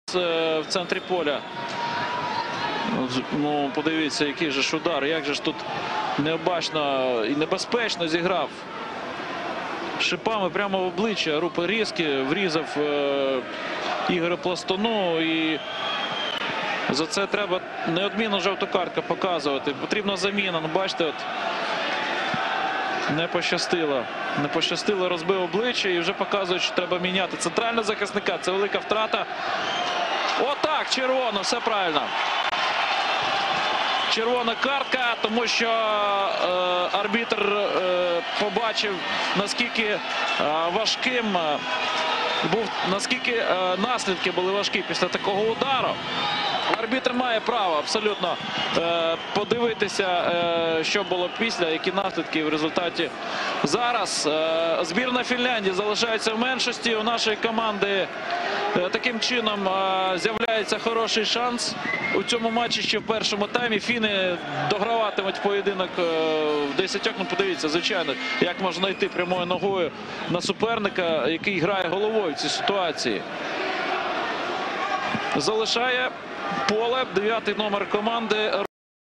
В центрі поля. Ну, подивіться, який же ж удар, як же ж тут необачно і небезпечно зіграв. Шипами прямо в обличчя, рупи різкі, врізав Ігорю Пластуну. І за це треба неодмінно жовту картку показувати. Потрібна заміна. Ну, бачите, от не пощастило. Не пощастило, розбив обличчя і вже показують, що треба міняти центрального захисника. Це велика втрата. Отак, червоно, все правильно. Червона картка, тому що арбітр побачив, наскільки важким був, наскільки наслідки були важкі після такого удару. Арбітр має право абсолютно подивитися, що було після, які наслідки в результаті. Зараз збірна Фінляндії залишається в меншості. У нашої команди таким чином з'являється хороший шанс у цьому матчі ще в першому таймі. Фіни дограватимуть поєдинок в 10. Ну, подивіться, звичайно, як можна йти прямою ногою на суперника, який грає головою в цій ситуації. Залишає поле 9-й номер команди.